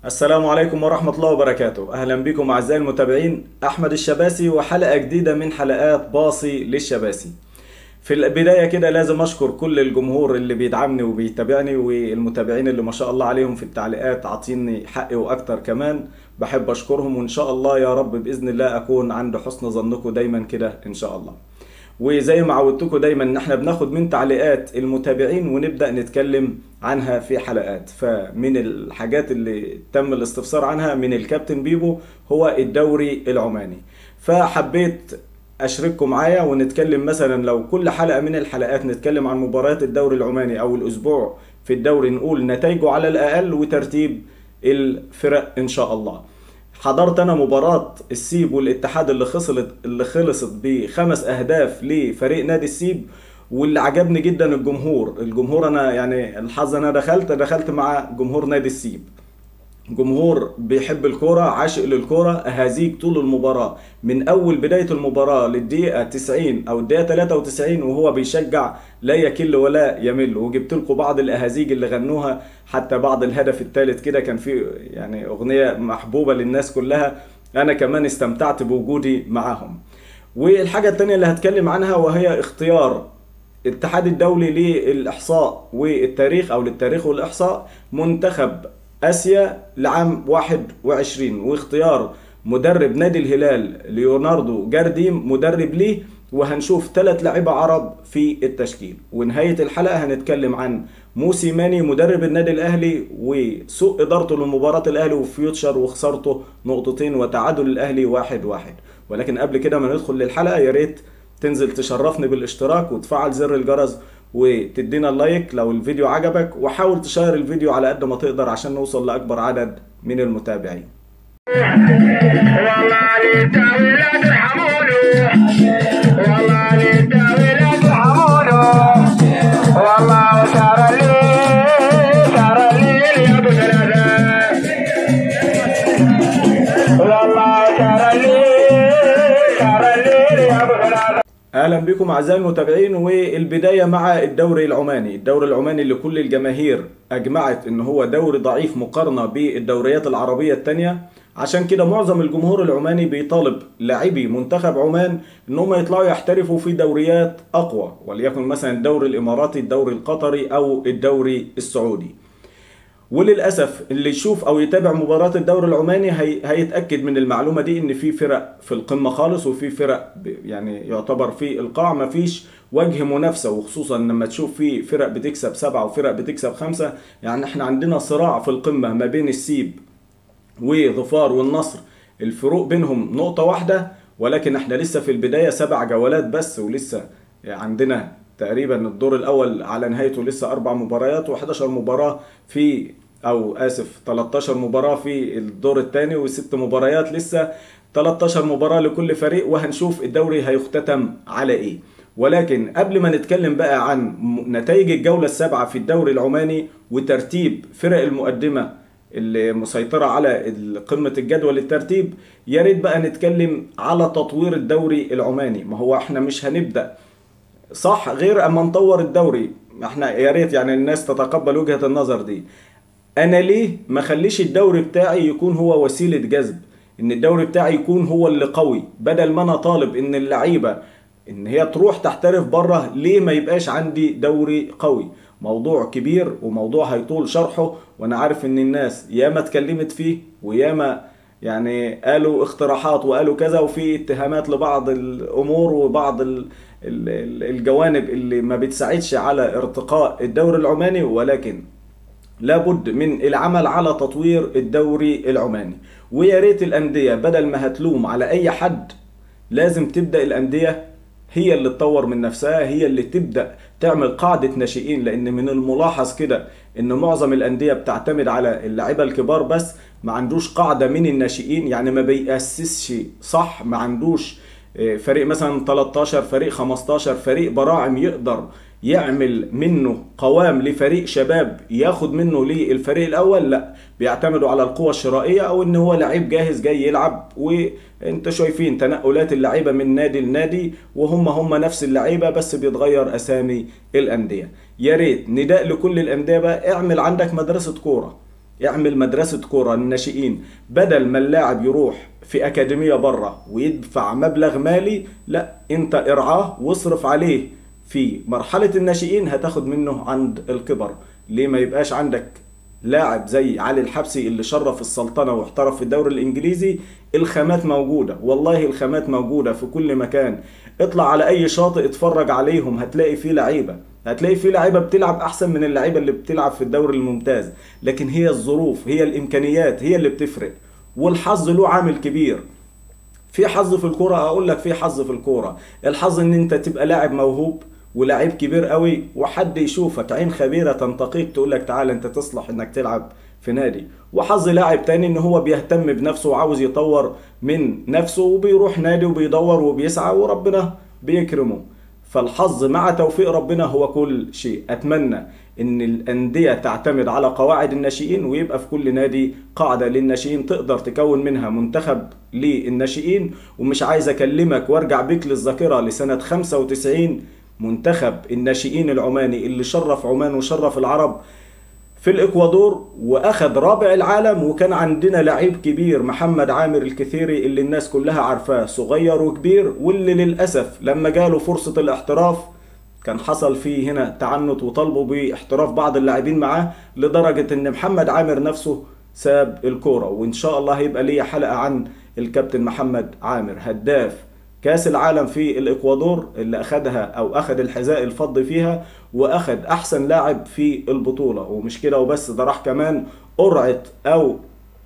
السلام عليكم ورحمة الله وبركاته. أهلا بكم أعزائي المتابعين، أحمد الشباسي وحلقة جديدة من حلقات باصي للشباسي. في البداية كده لازم أشكر كل الجمهور اللي بيدعمني وبيتابعني، والمتابعين اللي ما شاء الله عليهم في التعليقات عاطيني حقي وأكتر كمان. بحب أشكرهم، وإن شاء الله يا رب بإذن الله أكون عند حسن ظنكم دايما كده إن شاء الله. وزي ما عودتكم دايما ان احنا بناخد من تعليقات المتابعين ونبدأ نتكلم عنها في حلقات. فمن الحاجات اللي تم الاستفسار عنها من الكابتن بيبو هو الدوري العماني، فحبيت اشارككم معايا ونتكلم. مثلا لو كل حلقة من الحلقات نتكلم عن مباريات الدوري العماني او الاسبوع في الدوري، نقول نتائجه على الاقل وترتيب الفرق ان شاء الله. حضرت انا مباراة السيب والاتحاد اللي خلصت ب5 اهداف لفريق نادي السيب، واللي عجبني جدا الجمهور انا يعني الحظ انا دخلت مع جمهور نادي السيب. جمهور بيحب الكرة، عاشق للكرة، أهازيج طول المباراة من أول بداية المباراة للدقيقة 90 أو الدقيقة 93 وهو بيشجع لا يكل ولا يمل. وجبت لكم بعض الأهازيج اللي غنوها حتى بعد الهدف الثالث كده، كان في يعني أغنية محبوبة للناس كلها، أنا كمان استمتعت بوجودي معاهم. والحاجة الثانية اللي هتكلم عنها وهي اختيار الاتحاد الدولي للإحصاء والتاريخ أو للتاريخ والإحصاء منتخب آسيا لعام 21، واختيار مدرب نادي الهلال ليوناردو جارديم مدرب ليه. وهنشوف 3 لاعيبة عرب في التشكيل. ونهاية الحلقة هنتكلم عن موسيماني مدرب النادي الأهلي وسوء إدارته لمباراة الأهلي وفيوتشر وخسارته 2 نقطة وتعادل الأهلي 1-1. ولكن قبل كده ما ندخل للحلقة يا ريت تنزل تشرفني بالاشتراك وتفعل زر الجرس وتدينا اللايك لو الفيديو عجبك، وحاول تشير الفيديو على قد ما تقدر عشان نوصل لأكبر عدد من المتابعين. اهلا بكم اعزائي المتابعين. والبدايه مع الدوري العماني. الدوري العماني اللي كل الجماهير اجمعت ان هو دوري ضعيف مقارنه بالدوريات العربيه الثانيه. عشان كده معظم الجمهور العماني بيطالب لاعبي منتخب عمان ان هم يطلعوا يحترفوا في دوريات اقوى، وليكن مثلا الدوري الاماراتي، الدوري القطري او الدوري السعودي. وللاسف اللي يشوف او يتابع مباراه الدوري العماني هيتاكد من المعلومه دي، ان في فرق في القمه خالص وفي فرق يعني يعتبر في القاع مفيش وجه منافسه. وخصوصا لما تشوف في فرق بتكسب 7 وفرق بتكسب 5. يعني احنا عندنا صراع في القمه ما بين السيب وظفار والنصر، الفروق بينهم نقطه واحده، ولكن احنا لسه في البدايه 7 جولات بس، ولسه عندنا تقريبا الدور الاول على نهايته لسه 4 مباريات و11 مباراة في 13 مباراة في الدور الثاني و6 مباريات لسه 13 مباراة لكل فريق. وهنشوف الدوري هيختتم على ايه. ولكن قبل ما نتكلم بقى عن نتائج الجولة السابعة في الدوري العماني وترتيب فرق المقدمة اللي مسيطرة على قمة الجدول الترتيب، يا ريت بقى نتكلم على تطوير الدوري العماني. ما هو احنا مش هنبدأ صح غير اما نطور الدوري. احنا يا ريت يعني الناس تتقبل وجهة النظر دي. انا ليه ما خليش الدوري بتاعي يكون هو وسيلة جذب، ان الدوري بتاعي يكون هو اللي قوي، بدل ما انا طالب ان اللعيبة ان هي تروح تحترف بره؟ ليه ما يبقاش عندي دوري قوي؟ موضوع كبير وموضوع هيطول شرحه، وانا عارف ان الناس ياما اتكلمت فيه وياما يعني قالوا اقتراحات وقالوا كذا، وفي اتهامات لبعض الامور وبعض الجوانب اللي ما بتساعدش على ارتقاء الدوري العماني. ولكن لابد من العمل على تطوير الدوري العماني. ويا ريت الأندية بدل ما هتلوم على أي حد، لازم تبدأ الأندية هي اللي تطور من نفسها، هي اللي تبدأ تعمل قاعدة ناشئين. لأن من الملاحظ كده إن معظم الأندية بتعتمد على اللاعيبة الكبار بس، ما عندوش قاعدة من الناشئين، يعني ما بيأسسش صح، ما عندوش فريق مثلا 13 فريق 15 فريق براعم يقدر يعمل منه قوام لفريق شباب ياخد منه للفريق الاول. لا، بيعتمدوا على القوة الشرائية او ان هو لعيب جاهز جاي يلعب. وانت شايفين تنقلات اللعيبة من نادي لنادي، وهم نفس اللعيبة بس بيتغير اسامي الاندية. يا ريت نداء لكل الاندية بقى، اعمل عندك مدرسة كورة. اعمل مدرسة كورة للناشئين، بدل ما اللاعب يروح في أكاديمية بره ويدفع مبلغ مالي، لا انت ارعاه واصرف عليه في مرحلة الناشئين، هتاخد منه عند الكبر. ليه ما يبقاش عندك لاعب زي علي الحبسي اللي شرف السلطنة واحترف في الدوري الإنجليزي؟ الخامات موجودة، والله الخامات موجودة في كل مكان. اطلع على أي شاطئ اتفرج عليهم، هتلاقي فيه لعيبة، هتلاقي فيه لعيبة بتلعب أحسن من اللعيبة اللي بتلعب في الدوري الممتاز. لكن هي الظروف، هي الإمكانيات هي اللي بتفرق، والحظ له عامل كبير. في حظ في الكورة، اقول لك في حظ في الكورة. الحظ ان انت تبقى لاعب موهوب ولاعب كبير قوي، وحد يشوفك عين خبيرة تنتقيك تقول لك تعال انت تصلح انك تلعب في نادي. وحظ لاعب تاني ان هو بيهتم بنفسه وعاوز يطور من نفسه وبيروح نادي وبيدور وبيسعى وربنا بيكرمه. فالحظ مع توفيق ربنا هو كل شيء. اتمنى ان الانديه تعتمد على قواعد الناشئين، ويبقى في كل نادي قاعده للناشئين تقدر تكون منها منتخب للناشئين. ومش عايز اكلمك وارجع بيك للذاكره لسنه 95، منتخب الناشئين العماني اللي شرف عمان وشرف العرب في الاكوادور واخذ رابع العالم. وكان عندنا لعيب كبير محمد عامر الكثيري اللي الناس كلها عارفاه، صغير وكبير، واللي للاسف لما جاله فرصة الاحتراف كان حصل فيه هنا تعنت وطلبوا باحتراف بعض اللاعبين معاه، لدرجة ان محمد عامر نفسه ساب الكورة. وان شاء الله هيبقى ليا حلقة عن الكابتن محمد عامر، هداف كاس العالم في الاكوادور اللي اخدها او اخد الحذاء الفضي فيها، واخد احسن لاعب في البطولة. ومش كده وبس، ده راح كمان قرعة او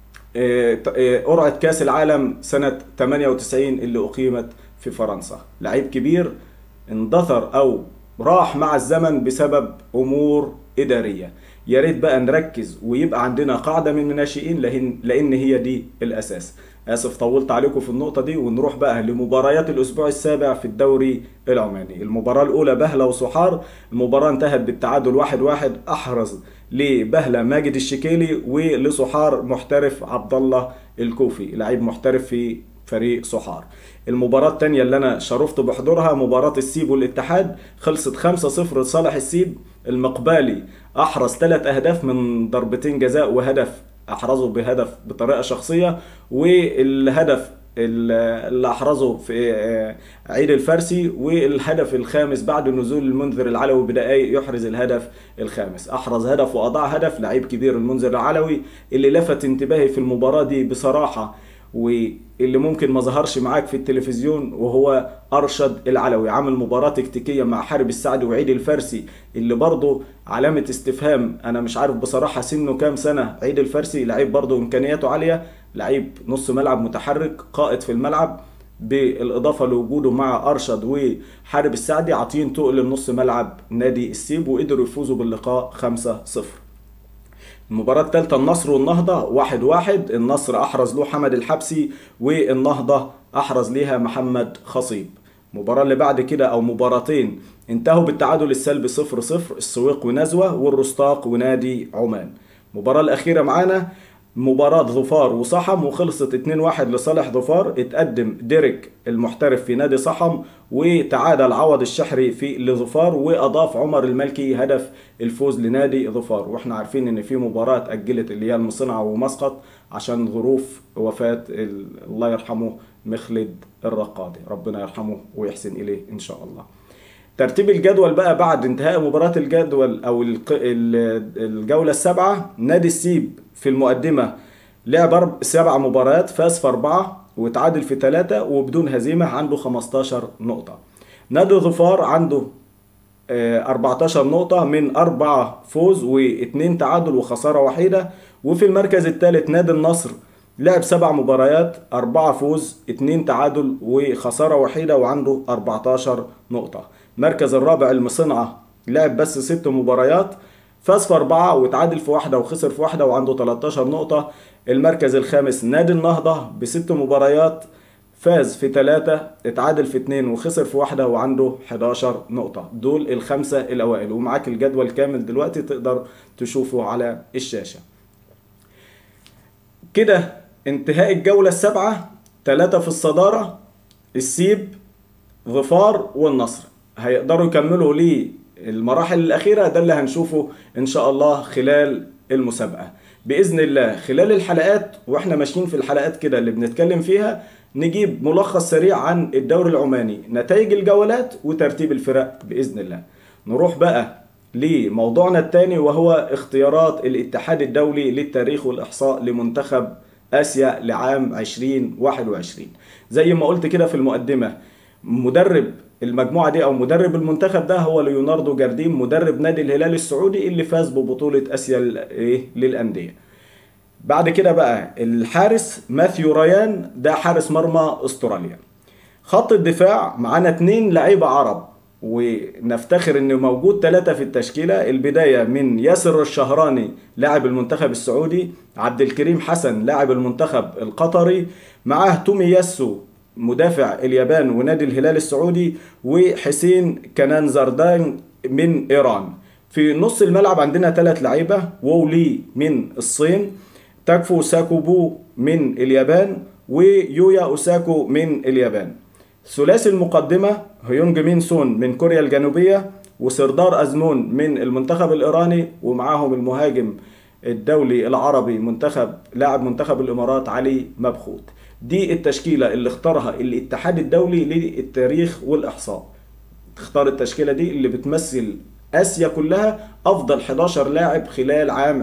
قرعة كاس العالم سنة 98 اللي اقيمت في فرنسا. لعيب كبير اندثر او راح مع الزمن بسبب امور ادارية. يا ريت بقى نركز ويبقى عندنا قاعدة من الناشئين، لان هي دي الاساس. اسف طولت عليكم في النقطة دي، ونروح بقى لمباريات الاسبوع السابع في الدوري العماني. المباراة الاولى بهلة وصحار، المباراة انتهت بالتعادل 1-1. احرز لبهلة ماجد الشكيلي، ولصحار محترف عبد الله الكوفي، لعيب محترف في فريق صحار. المباراة الثانية اللي انا شرفت بحضورها مباراة السيب والاتحاد، خلصت 5-0 لصالح السيب. المقبالي احرز 3 اهداف من ضربتين جزاء، وهدف احرزه بهدف بطريقة شخصية، والهدف اللي احرزه في عيد الفارسي، والهدف الخامس بعد نزول المنذر العلوي بدقائق يحرز الهدف الخامس. احرز هدف واضاع هدف، لعيب كبير المنذر العلوي اللي لفت انتباهي في المباراة دي بصراحة، واللي ممكن ما ظهرش معاك في التلفزيون، وهو أرشد العلوي. عامل مباراة تكتيكية مع حارب السعدي وعيد الفارسي اللي برضه علامة استفهام. أنا مش عارف بصراحة سنه كام سنة عيد الفارسي، لعيب برضه إمكانياته عالية، لعيب نص ملعب متحرك قائد في الملعب، بالإضافة لوجوده مع أرشد وحارب السعدي عاطين تقل لنص ملعب نادي السيب، وقدروا يفوزوا باللقاء 5-0. المباراة الثالثة النصر والنهضة 1-1. النصر أحرز له حمد الحبسي، والنهضة أحرز ليها محمد خصيب. المباراة اللي بعد كده أو مباراتين انتهوا بالتعادل السلبي 0-0، السويق ونزوة، والرستاق ونادي عمان. المباراة الأخيرة معانا مباراة ظفار وصحم، وخلصت 2-1 لصالح ظفار. اتقدم ديريك المحترف في نادي صحم، وتعادل عوض الشحري في لظفار، واضاف عمر الملكي هدف الفوز لنادي ظفار. واحنا عارفين ان في مباراة اتأجلت اللي هي المصنعة ومسقط عشان ظروف وفاة الله يرحمه مخلد الرقادي، ربنا يرحمه ويحسن اليه ان شاء الله. ترتيب الجدول بقى بعد انتهاء مباراة الجدول او الجولة السابعة، نادي السيب في المقدمة لعب 7 مباريات، فاز في 4 وتعادل في 3 وبدون هزيمة، عنده 15 نقطة. نادي ظفار عنده 14 نقطة من 4 فوز و2 تعادل وخسارة وحيدة. وفي المركز الثالث نادي النصر لعب 7 مباريات، 4 فوز 2 تعادل وخسارة وحيدة، وعنده 14 نقطة. المركز الرابع المصنعة لعب بس 6 مباريات، فاز في 4 وتعادل في 1 وخسر في 1 وعنده 13 نقطة. المركز الخامس نادي النهضة ب6 مباريات، فاز في 3 اتعادل في 2 وخسر في 1 وعنده 11 نقطة. دول ال5 الأوائل، ومعاك الجدول كامل دلوقتي تقدر تشوفه على الشاشة. كده انتهاء الجولة السابعة، 3 في الصدارة، السيب ظفار والنصر هيقدروا يكملوا ليه المراحل الأخيرة. ده اللي هنشوفه إن شاء الله خلال المسابقة. باذن الله خلال الحلقات واحنا ماشيين في الحلقات كده اللي بنتكلم فيها نجيب ملخص سريع عن الدوري العماني، نتائج الجولات وترتيب الفرق باذن الله. نروح بقى لموضوعنا الثاني وهو اختيارات الاتحاد الدولي للتاريخ والإحصاء لمنتخب آسيا لعام 2021. زي ما قلت كده في المقدمة، مدرب المجموعة دي أو مدرب المنتخب ده هو ليوناردو جارديم، مدرب نادي الهلال السعودي اللي فاز ببطولة آسيا للأندية. بعد كده بقى الحارس ماثيو ريان، ده حارس مرمى استراليا. خط الدفاع معانا 2 لعيبة عرب ونفتخر ان موجود 3 في التشكيلة. البداية من ياسر الشهراني لاعب المنتخب السعودي، عبد الكريم حسن لاعب المنتخب القطري، معاه تومي ياسو مدافع اليابان ونادي الهلال السعودي، وحسين كنان زردان من ايران. في نص الملعب عندنا 3 لعيبة، وولي من الصين، تاكفو ساكوبو من اليابان، ويويا اوساكو من اليابان. ثلاثي المقدمة هيونج مين سون من كوريا الجنوبية، وسردار أزمون من المنتخب الإيراني، ومعاهم المهاجم الدولي العربي لاعب منتخب الإمارات علي مبخوت. دي التشكيلة اللي اختارها الاتحاد الدولي للتاريخ والإحصاء. اختار التشكيلة دي اللي بتمثل آسيا كلها، أفضل 11 لاعب خلال عام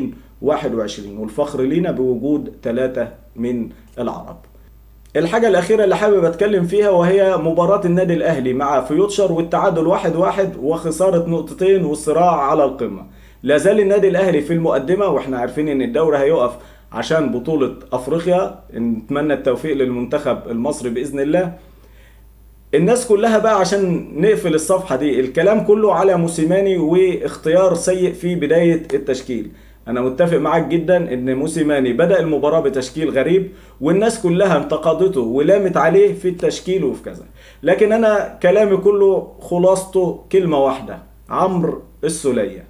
2021، والفخر لينا بوجود 3 من العرب. الحاجة الأخيرة اللي حابب أتكلم فيها وهي مباراة النادي الأهلي مع فيوتشر والتعادل 1-1 وخسارة 2 نقطة والصراع على القمة. لا زال النادي الأهلي في المقدمة، وإحنا عارفين إن الدوري هيقف عشان بطولة أفريقيا. نتمنى التوفيق للمنتخب المصري بإذن الله. الناس كلها بقى عشان نقفل الصفحة دي، الكلام كله على موسيماني واختيار سيء في بداية التشكيل. أنا متفق معاك جدا إن موسيماني بدأ المباراة بتشكيل غريب، والناس كلها انتقدته ولامت عليه في التشكيل وفي كذا، لكن أنا كلامي كله خلاصته كلمة واحدة: عمرو السولية.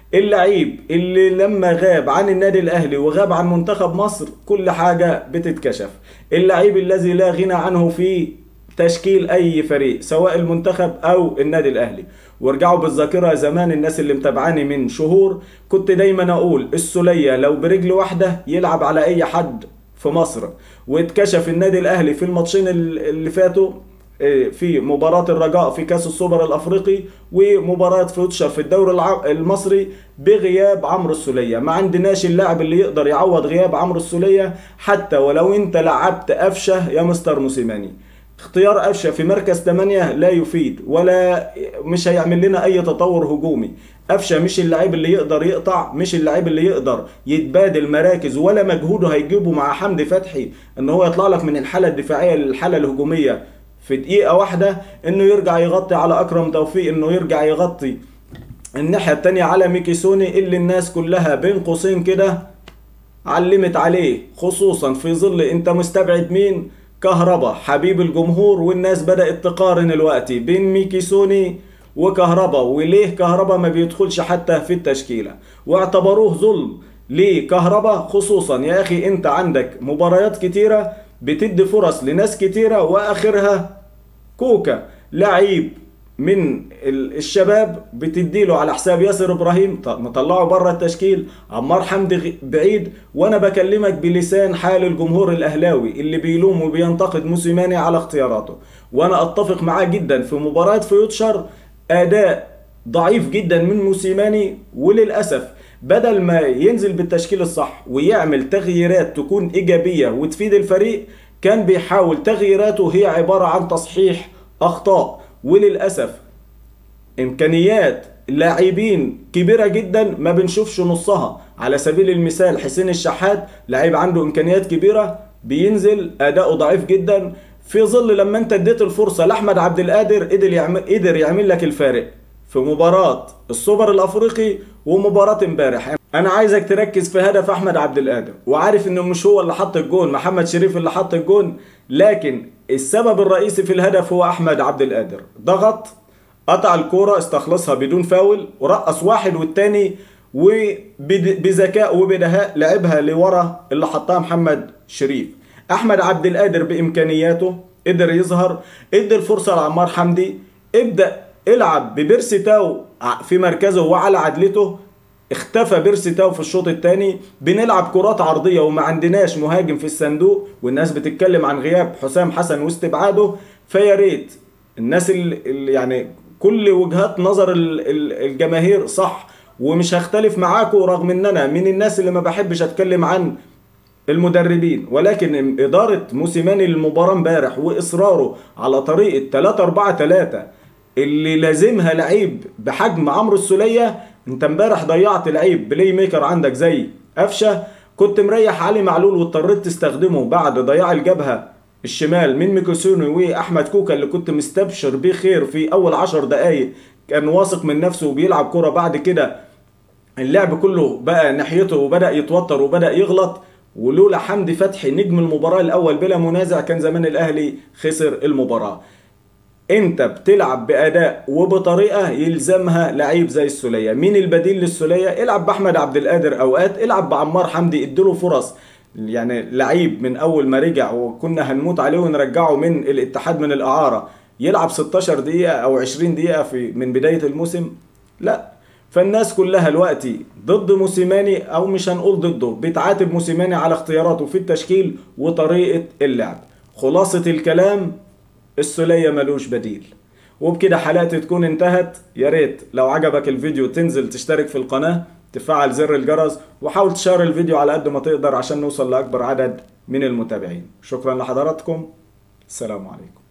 اللعيب اللي لما غاب عن النادي الأهلي وغاب عن منتخب مصر كل حاجة بتتكشف. اللعيب الذي لا غنى عنه في تشكيل أي فريق سواء المنتخب أو النادي الأهلي. وارجعوا بالذاكرة زمان، الناس اللي متابعاني من شهور كنت دايما أقول السولية لو برجل واحدة يلعب على أي حد في مصر. واتكشف النادي الأهلي في الماتشين اللي فاتوا، في مباراة الرجاء في كاس السوبر الأفريقي ومباراة فيوتشر في الدوري المصري، بغياب عمرو السولية. ما عندناش اللاعب اللي يقدر يعوض غياب عمرو السولية، حتى ولو انت لعبت قفشة يا مستر موسيماني. اختيار قفشة في مركز 8 لا يفيد ولا مش هيعمل لنا اي تطور هجومي. قفشة مش اللاعب اللي يقدر يقطع، مش اللاعب اللي يقدر يتبادل مراكز، ولا مجهوده هيجيبه مع حمدي فتحي ان هو يطلع لك من الحالة الدفاعية للحالة الهجومية في دقيقة واحدة، انه يرجع يغطي على اكرم توفيق، انه يرجع يغطي الناحية التانية على ميكي سوني اللي الناس كلها بين قوسين كده علمت عليه، خصوصا في ظل انت مستبعد مين؟ كهربا حبيب الجمهور. والناس بدأت تقارن الوقت بين ميكي سوني وكهربا، وليه كهربا ما بيدخلش حتى في التشكيلة، واعتبروه ظلم لكهربا. خصوصا يا اخي انت عندك مباريات كتيرة بتدي فرص لناس كتيرة، واخرها كوكا لعيب من الشباب بتديله على حساب ياسر ابراهيم، مطلعه بره التشكيل، عمار حمدي بعيد. وانا بكلمك بلسان حال الجمهور الاهلاوي اللي بيلوم وبينتقد موسيماني على اختياراته. وانا اتفق معاه جدا في مباراة فيوتشر، اداء ضعيف جدا من موسيماني، وللاسف بدل ما ينزل بالتشكيل الصح ويعمل تغييرات تكون ايجابية وتفيد الفريق، كان بيحاول تغييراته هي عبارة عن تصحيح اخطاء. وللأسف إمكانيات لاعبين كبيرة جدا ما بنشوفش نصها. على سبيل المثال حسين الشحات لاعب عنده إمكانيات كبيرة، بينزل أداؤه ضعيف جدا، في ظل لما أنت اديت الفرصة لأحمد عبد القادر قدر يعمل لك الفارق في مباراة السوبر الأفريقي ومباراة امبارح. أنا عايزك تركز في هدف أحمد عبد القادر، وعارف إنه مش هو اللي حط الجون، محمد شريف اللي حط الجون، لكن السبب الرئيسي في الهدف هو أحمد عبد القادر. ضغط، قطع الكورة، استخلصها بدون فاول، ورقص واحد والتاني، وبذكاء وبدهاء لعبها لورا اللي حطها محمد شريف. أحمد عبد القادر بإمكانياته قدر يظهر، ادى الفرصة لعمار حمدي، ابدأ العب ببيرسي تاو في مركزه وعلى عدلته. اختفى بيرسي تاو في الشوط الثاني، بنلعب كرات عرضيه وما عندناش مهاجم في الصندوق، والناس بتتكلم عن غياب حسام حسن واستبعاده. فيا ريت الناس اللي يعني كل وجهات نظر الجماهير صح، ومش هختلف معاكم، رغم ان انا من الناس اللي ما بحبش اتكلم عن المدربين، ولكن إدارة موسيماني للمباراة امبارح وإصراره على طريقة 3-4-3 اللي لازمها لعيب بحجم عمرو السولية. انت امبارح ضيعت لعيب بلاي ميكر عندك زي قفشة، كنت مريح علي معلول واضطريت تستخدمه بعد ضياع الجبهة الشمال من ميكوسوني واحمد كوكا اللي كنت مستبشر بيه خير في اول 10 دقايق، كان واثق من نفسه وبيلعب كرة. بعد كده اللعب كله بقى ناحيته وبدأ يتوتر وبدأ يغلط، ولولا حمدي فتحي نجم المباراة الأول بلا منازع كان زمان الأهلي خسر المباراة. انت بتلعب بأداء وبطريقة يلزمها لعيب زي السولية. مين البديل للسولية؟ العب بأحمد عبد القادر أوقات، العب بعمار حمدي، اديله فرص. يعني لعيب من أول ما رجع وكنا هنموت عليه ونرجعه من الاتحاد من الإعارة يلعب 16 دقيقة أو 20 دقيقة من بداية الموسم؟ لا. فالناس كلها دلوقتي ضد موسيماني، او مش هنقول ضده، بتعاتب موسيماني على اختياراته في التشكيل وطريقة اللعب. خلاصة الكلام السولية ملوش بديل. وبكده حلقتي تكون انتهت. يا ريت لو عجبك الفيديو تنزل تشترك في القناة، تفعل زر الجرس، وحاول تشار الفيديو على قد ما تقدر عشان نوصل لأكبر عدد من المتابعين. شكرا لحضراتكم، السلام عليكم.